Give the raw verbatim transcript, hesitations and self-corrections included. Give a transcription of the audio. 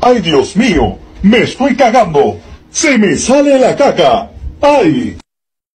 ¡Ay, Dios mío! ¡Me estoy cagando! ¡Se me sale la caca! ¡Ay!